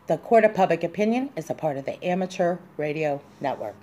The Court of Public Opinion is a part of the Amateur Radio Network.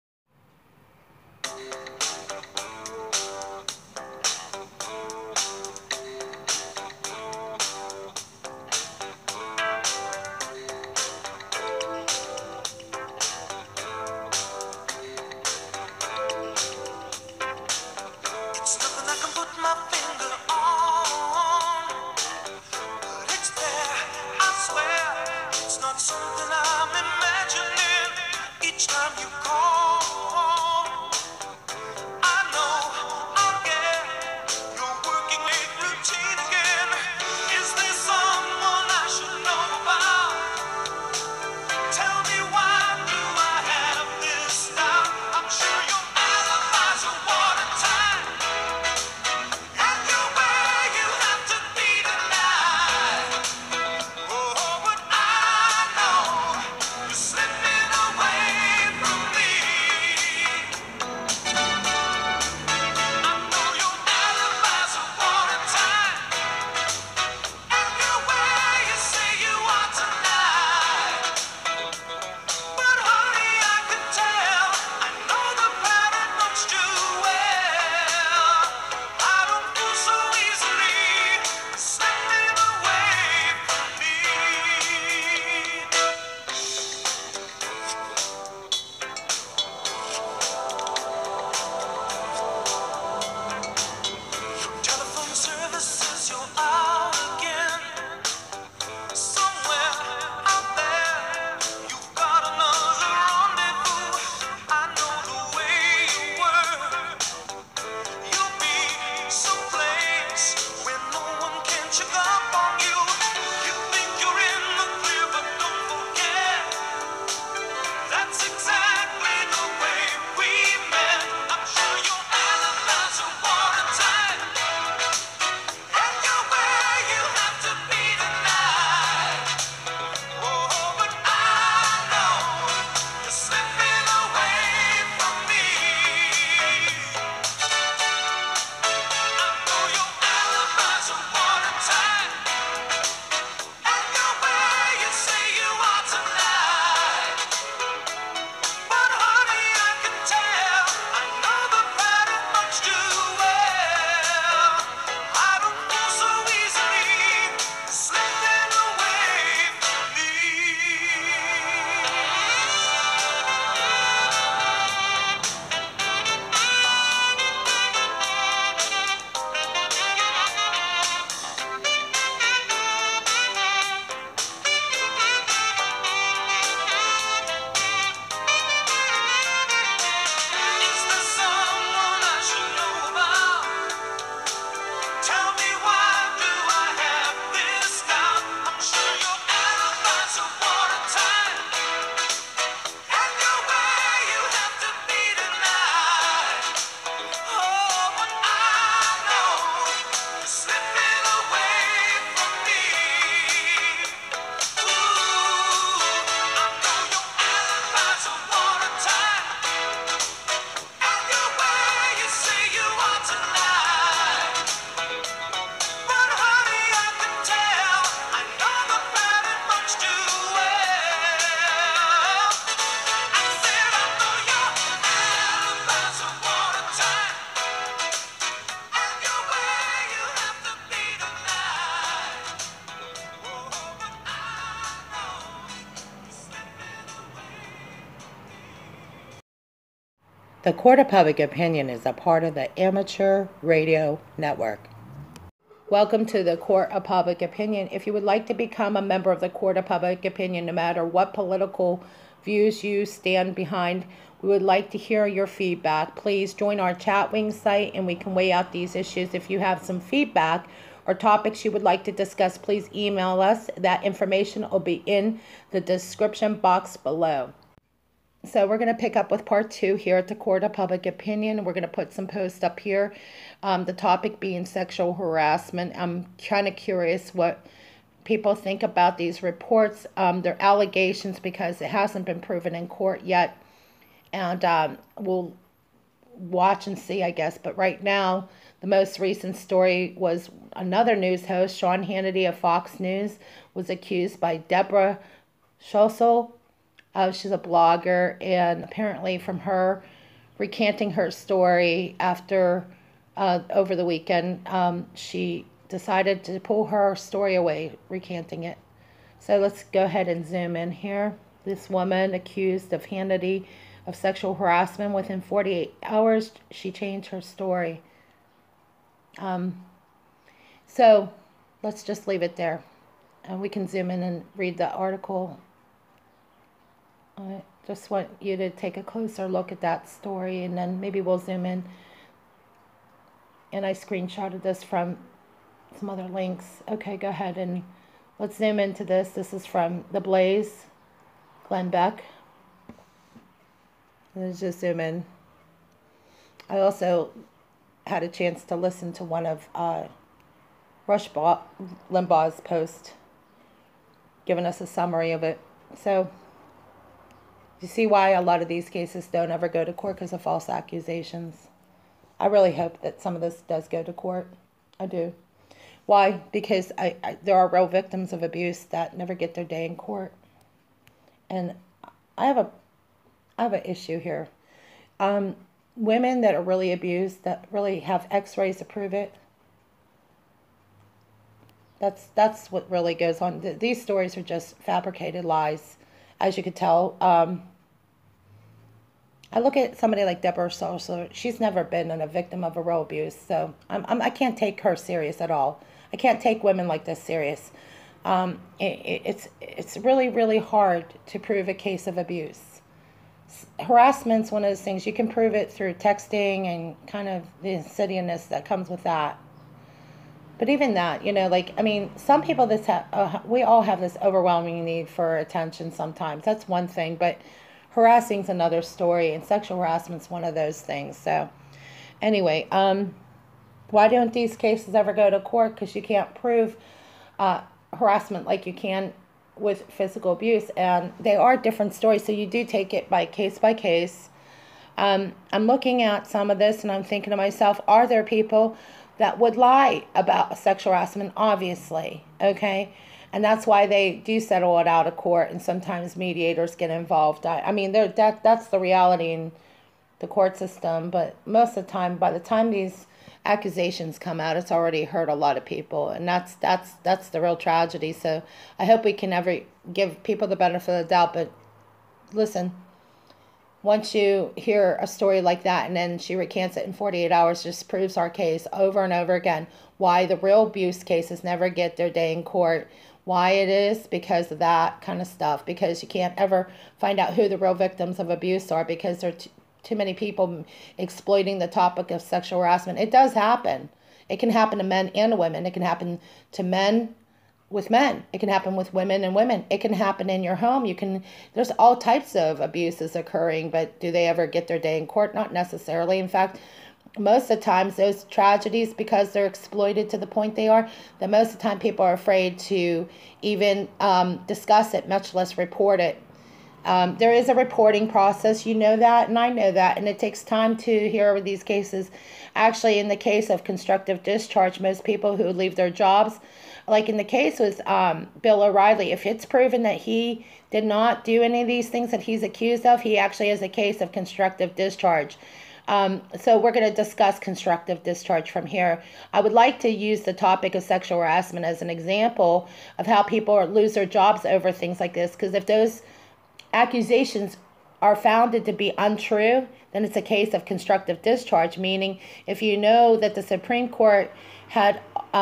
The Court of Public Opinion is a part of the Amateur Radio Network. Welcome to the Court of Public Opinion. If you would like to become a member of the Court of Public Opinion, no matter what political views you stand behind, we would like to hear your feedback. Please join our CHATWING site and we can weigh out these issues. If you have some feedback or topics you would like to discuss, please email us. That information will be in the description box below. So we're going to pick up with part 2 here at the Court of Public Opinion. We're going to put some posts up here. The topic being sexual harassment. I'm kind of curious what people think about these reports. They're allegations because it hasn't been proven in court yet. And we'll watch and see, I guess. But right now, the most recent story was another news host, Sean Hannity of Fox News, was accused by Deborah Schossel. She's a blogger, and apparently from her recanting her story after over the weekend, she decided to pull her story away, recanting it. So let's go ahead and zoom in here. This woman accused of Hannity of sexual harassment. Within 48 hours, she changed her story. So let's just leave it there. And we can zoom in and read the article. I just want you to take a closer look at that story, and then maybe we'll zoom in. And I screenshotted this from some other links. Okay, go ahead and let's zoom into this. This is from The Blaze, Glenn Beck. Let's just zoom in. I also had a chance to listen to one of Rush Limbaugh's post, giving us a summary of it. So you see why a lot of these cases don't ever go to court, because of false accusations. I really hope that some of this does go to court. I do. Why? Because there are real victims of abuse that never get their day in court. And I have an issue here. Women that are really abused, that really have x-rays to prove it, that's what really goes on. These stories are just fabricated lies, as you could tell. I look at somebody like Deborah Salsa. She's never been a victim of a real abuse, so I can't take her serious at all. I can't take women like this serious. It's really, really hard to prove a case of abuse. Harassment's one of those things. You can prove it through texting and kind of the insidiousness that comes with that. But even that, you know, like, I mean, some people we all have this overwhelming need for attention sometimes. That's one thing, but harassing's another story, and sexual harassment's one of those things. So anyway, why don't these cases ever go to court? Because you can't prove harassment like you can with physical abuse, and they are different stories, so you do take it by case. I'm looking at some of this, and I'm thinking to myself, are there people that would lie about sexual harassment? Obviously, okay? And that's why they do settle it out of court, and sometimes mediators get involved. I mean, that's the reality in the court system, but most of the time, by the time these accusations come out, it's already hurt a lot of people, and that's the real tragedy. So I hope we can ever give people the benefit of the doubt. But listen, once you hear a story like that and then she recants it in 48 hours, just proves our case over and over again, why the real abuse cases never get their day in court. Why it is because of that kind of stuff, because you can't ever find out who the real victims of abuse are, because there are too many people exploiting the topic of sexual harassment. It does happen. It can happen to men and women. It can happen to men with men. It can happen with women and women. It can happen in your home. There's all types of abuses occurring, but do they ever get their day in court? Not necessarily. In fact, most of the times those tragedies, because they're exploited to the point they are, that most of the time people are afraid to even discuss it, much less report it. There is a reporting process, you know that, and I know that, and it takes time to hear these cases. Actually, in the case of constructive discharge, most people who leave their jobs, like in the case with Bill O'Reilly, if it's proven that he did not do any of these things that he's accused of, he actually has a case of constructive discharge. So we're going to discuss constructive discharge from here. I would like to use the topic of sexual harassment as an example of how people lose their jobs over things like this, because if those accusations are founded to be untrue, then it's a case of constructive discharge, meaning if you know that the Supreme Court had,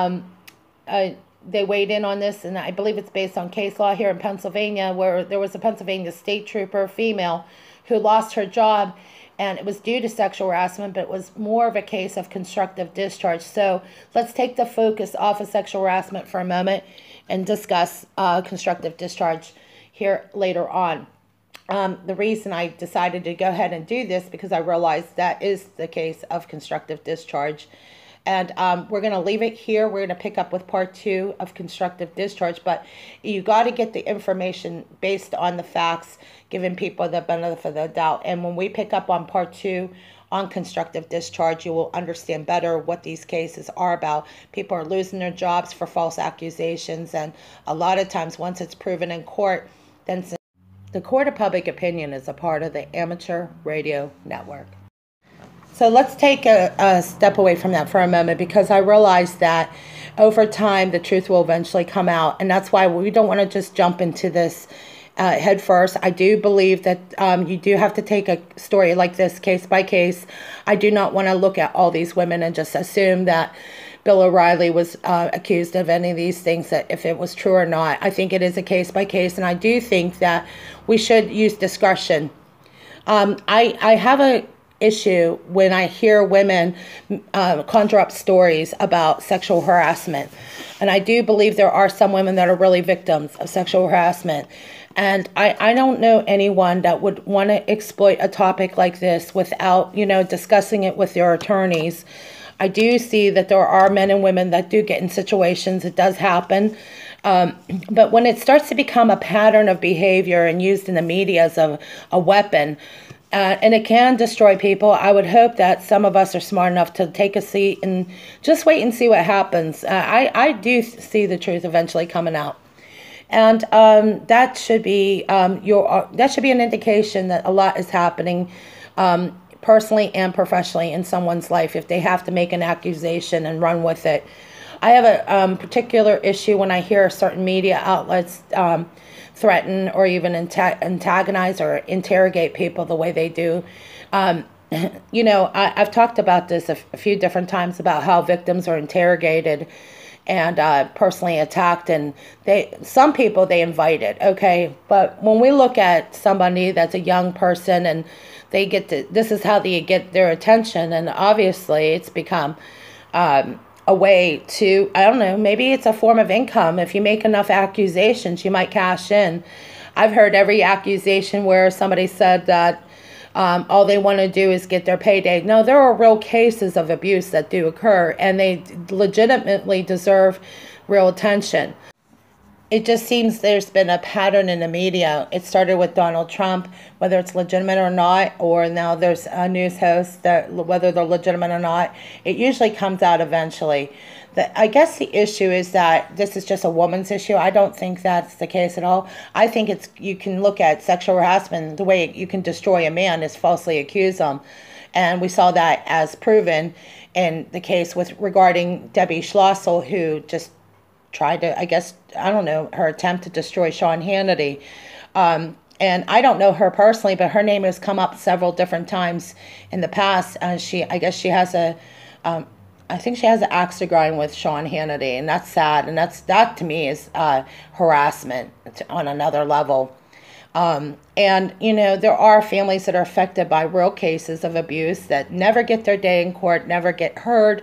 they weighed in on this, and I believe it's based on case law here in Pennsylvania, where there was a Pennsylvania state trooper, female, who lost her job, and it was due to sexual harassment, but it was more of a case of constructive discharge. So let's take the focus off of sexual harassment for a moment and discuss constructive discharge here later on. The reason I decided to go ahead and do this, because I realized that is the case of constructive discharge. And we're going to leave it here. We're going to pick up with part 2 of constructive discharge. But you got to get the information based on the facts, giving people the benefit of the doubt. And when we pick up on part 2 on constructive discharge, you will understand better what these cases are about. People are losing their jobs for false accusations. And a lot of times, once it's proven in court, then the Court of Public Opinion is a part of the Amateur Radio Network. So let's take a step away from that for a moment, because I realize that over time the truth will eventually come out, and that's why we don't want to just jump into this head first. I do believe that you do have to take a story like this case by case. I do not want to look at all these women and just assume that Bill O'Reilly was accused of any of these things, that if it was true or not. I think it is a case by case, and I do think that we should use discretion. I have a issue when I hear women conjure up stories about sexual harassment. And I do believe there are some women that are really victims of sexual harassment. And I don't know anyone that would want to exploit a topic like this without, discussing it with their attorneys. I do see that there are men and women that do get in situations. It does happen. But when it starts to become a pattern of behavior and used in the media as a weapon, and it can destroy people, I would hope that some of us are smart enough to take a seat and just wait and see what happens. I do see the truth eventually coming out. And that should be that should be an indication that a lot is happening personally and professionally in someone's life if they have to make an accusation and run with it. I have a particular issue when I hear certain media outlets threaten or even antagonize or interrogate people the way they do. I've talked about this a few different times about how victims are interrogated and personally attacked, and some people they invite it, okay? But when we look at somebody that's a young person and they this is how they get their attention, and obviously it's become a way to, I don't know, maybe it's a form of income. If you make enough accusations, you might cash in. I've heard every accusation where somebody said that all they want to do is get their payday. No, there are real cases of abuse that do occur, and they legitimately deserve real attention. It just seems there's been a pattern in the media. It started with Donald Trump, whether it's legitimate or not, or now there's a news host that whether they're legitimate or not, it usually comes out eventually. I guess the issue is that this is just a woman's issue. I don't think that's the case at all. I think you can look at sexual harassment, the way you can destroy a man is falsely accuse them. And we saw that as proven in the case regarding Debbie Schlossel, who just tried to, her attempt to destroy Sean Hannity. And I don't know her personally, but her name has come up several different times in the past. She has an axe to grind with Sean Hannity, and that's sad. And that to me is harassment on another level. There are families that are affected by real cases of abuse that never get their day in court, never get heard.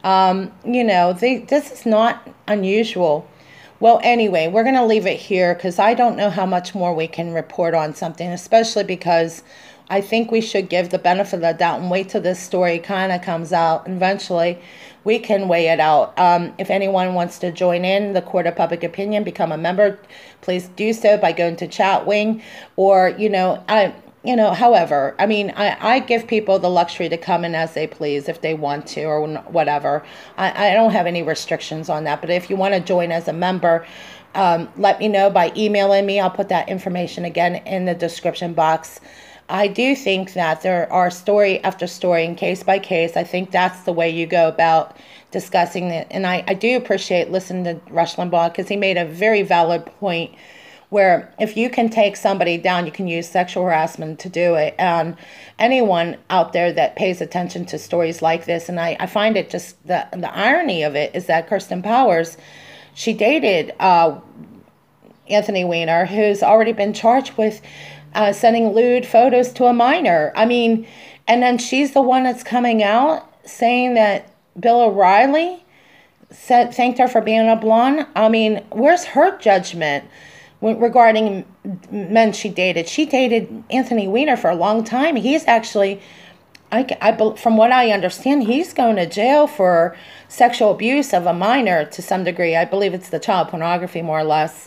This is not unusual. Well, anyway, we're going to leave it here because I don't know how much more we can report on something, especially because I think we should give the benefit of the doubt and wait till this story kind of comes out. Eventually, we can weigh it out. If anyone wants to join in the Court of Public Opinion, become a member, please do so by going to CHATWING or, however. I give people the luxury to come in as they please if they want to or whatever. I don't have any restrictions on that. But if you want to join as a member, let me know by emailing me. I'll put that information again in the description box. I do think that there are story after story and case by case. I think that's the way you go about discussing it. And I do appreciate listening to Rush Limbaugh because he made a very valid point where if you can take somebody down, you can use sexual harassment to do it. And anyone out there that pays attention to stories like this, and I find it just, the irony of it is that Kirsten Powers, she dated Anthony Weiner, who's already been charged with sending lewd photos to a minor. And then she's the one that's coming out saying that Bill O'Reilly thanked her for being a blonde. Where's her judgment regarding men she dated? She dated Anthony Weiner for a long time. He's actually, from what I understand, he's going to jail for sexual abuse of a minor to some degree. I believe it's the child pornography, more or less.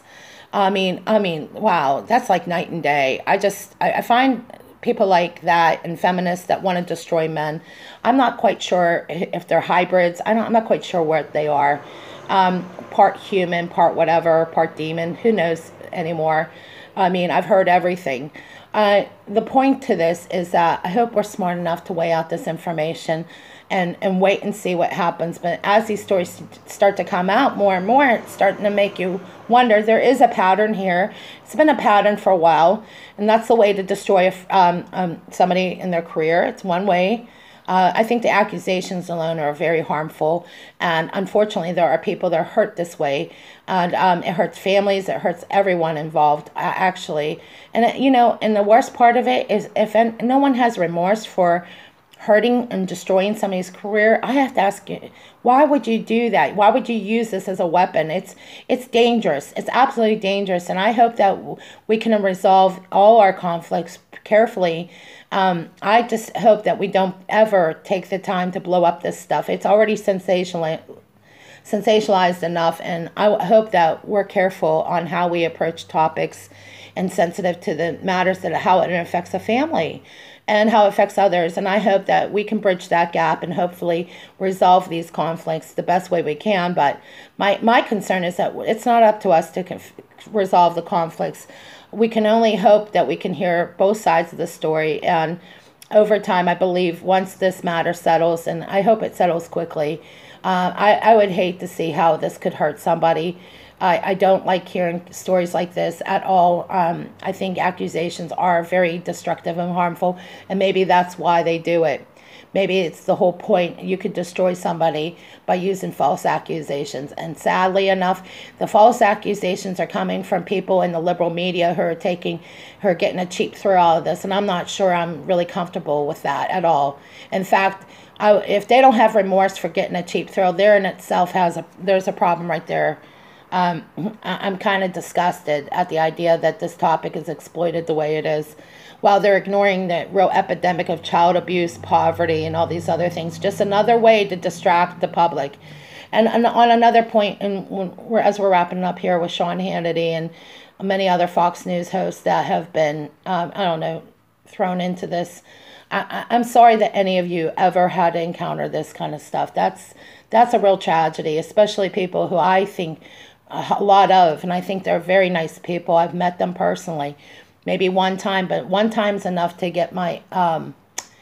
Wow, that's like night and day. I find people like that and feminists that want to destroy men. I'm not quite sure if they're hybrids. I'm not quite sure what they are. part human, part whatever, part demon, who knows anymore. I mean, I've heard everything. The point to this is that I hope we're smart enough to weigh out this information and wait and see what happens. But as these stories start to come out more and more, it's starting to make you wonder. There is a pattern here. It's been a pattern for a while, and that's the way to destroy somebody in their career. It's one way. I think the accusations alone are very harmful, and unfortunately there are people that are hurt this way, and it hurts families, it hurts everyone involved, actually. And and the worst part of it is if no one has remorse for hurting and destroying somebody's career, I have to ask you, why would you do that? Why would you use this as a weapon? It's dangerous. It's absolutely dangerous, and I hope that we can resolve all our conflicts carefully. I just hope that we don't ever take the time to blow up this stuff. It's already sensationalized enough, and I hope that we're careful on how we approach topics and sensitive to the matters, that how it affects a family and how it affects others. And I hope that we can bridge that gap and hopefully resolve these conflicts the best way we can. But my concern is that it's not up to us to resolve the conflicts. We can only hope that we can hear both sides of the story. And over time, I believe once this matter settles, and I hope it settles quickly, I would hate to see how this could hurt somebody. I don't like hearing stories like this at all. I think accusations are very destructive and harmful, and maybe that's why they do it. Maybe it's the whole point. You could destroy somebody by using false accusations. And sadly enough, the false accusations are coming from people in the liberal media who are getting a cheap thrill out of this. And I'm not sure I'm really comfortable with that at all. In fact, if they don't have remorse for getting a cheap thrill, there in itself there's a problem right there. I'm kind of disgusted at the idea that this topic is exploited the way it is, while they're ignoring the real epidemic of child abuse, poverty, and all these other things. Just another way to distract the public. And on another point, as we're wrapping up here with Sean Hannity and many other Fox News hosts that have been, thrown into this, I'm sorry that any of you ever had to encounter this kind of stuff. That's a real tragedy, especially people who I think a lot of, and I think they're very nice people. I've met them personally, maybe one time, but one time's enough to get my. I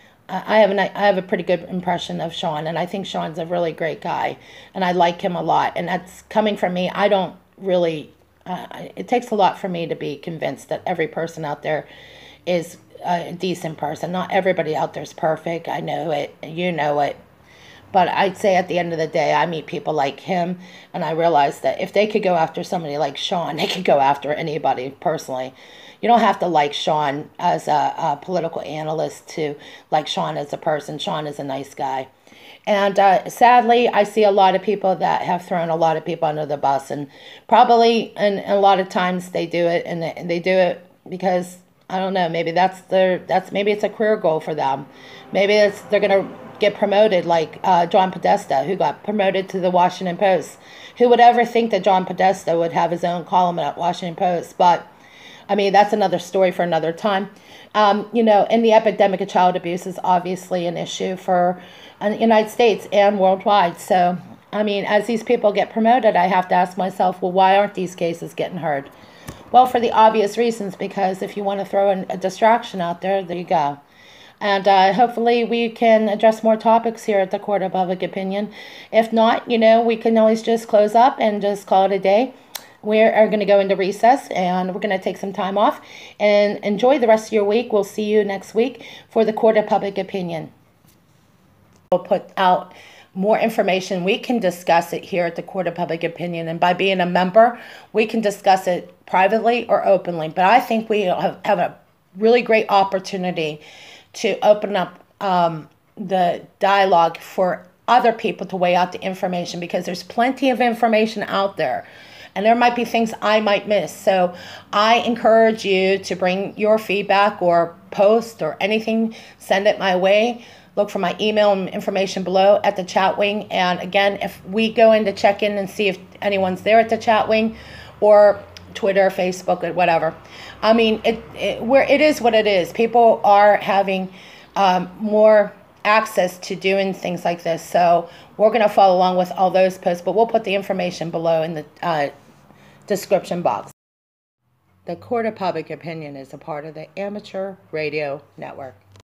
have a pretty good impression of Sean, and I think Sean's a really great guy, and I like him a lot. And that's coming from me. I don't really. It takes a lot for me to be convinced that every person out there is a decent person. Not everybody out there is perfect. I know it. You know it. But I'd say at the end of the day, I meet people like him, and I realize that if they could go after somebody like Sean, they could go after anybody personally. You don't have to like Sean as a political analyst to like Sean as a person. Sean is a nice guy. And sadly, I see a lot of people that have thrown a lot of people under the bus, and probably, and a lot of times they do it, and they do it because, I don't know, maybe maybe it's a career goal for them. Maybe they're going to get promoted like John Podesta, who got promoted to the Washington Post. Who would ever think that John Podesta would have his own column at Washington Post? But, I mean, that's another story for another time. And the epidemic of child abuse is obviously an issue for the United States and worldwide. So, I mean, as these people get promoted, I have to ask myself, well, why aren't these cases getting heard? Well, for the obvious reasons, because if you want to throw in a distraction out there, there you go. And hopefully we can address more topics here at the Court of Public Opinion. If not, we can always just close up and just call it a day. We are going to go into recess, and we're going to take some time off and enjoy the rest of your week. We'll see you next week for the Court of Public Opinion. We'll put out more information. We can discuss it here at the Court of Public Opinion, and by being a member, we can discuss it privately or openly. But I think we have a really great opportunity to open up the dialogue for other people to weigh out the information, because there's plenty of information out there, and there might be things I might miss. So I encourage you to bring your feedback or post or anything, send it my way. Look for my email and information below at the CHATWING. And again, if we go in to check in and see if anyone's there at the CHATWING, or Twitter, Facebook, or whatever. I mean, it is what it is. People are having more access to doing things like this. So we're going to follow along with all those posts, but we'll put the information below in the description box. The Court of Public Opinion is a part of the Amateur Radio Network.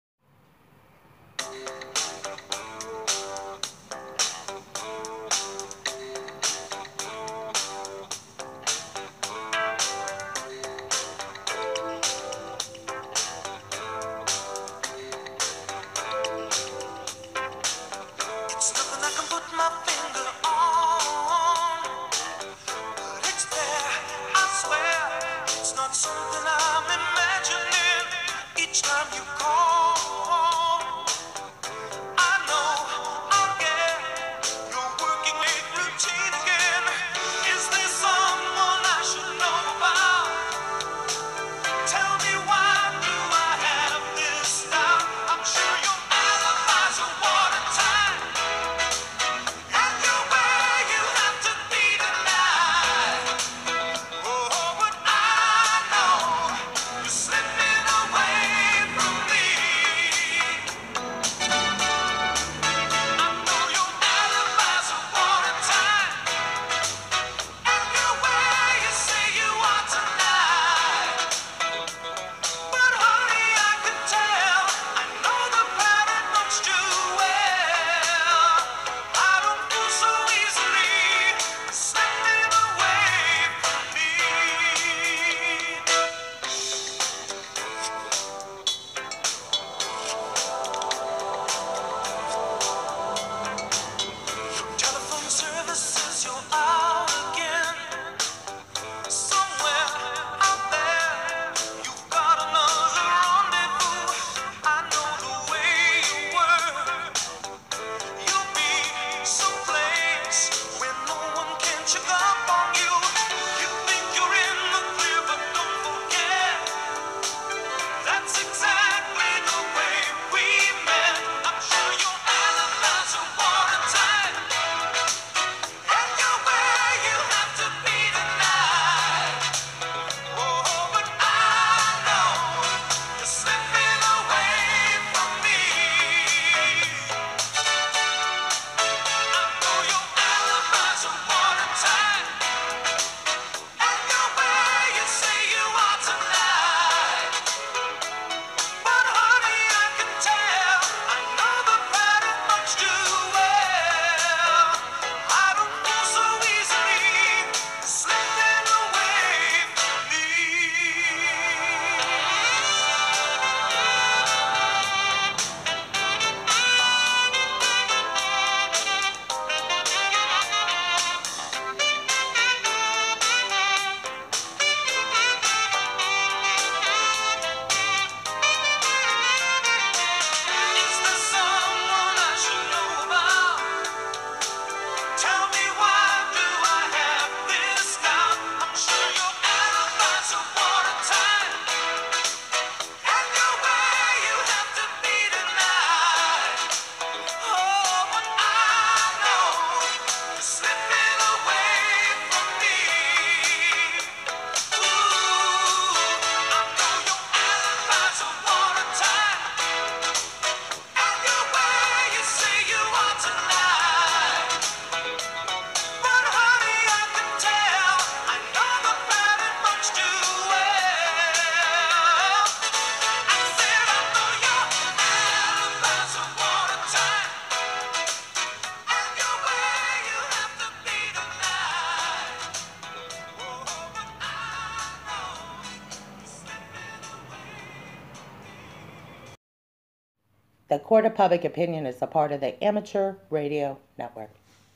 The Court of Public Opinion is a part of the Amateur Radio Network.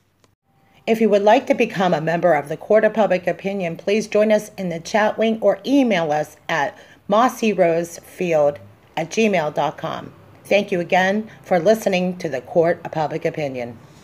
If you would like to become a member of the Court of Public Opinion, please join us in the CHATWING or email us at mossyrosefield@gmail.com. Thank you again for listening to the Court of Public Opinion.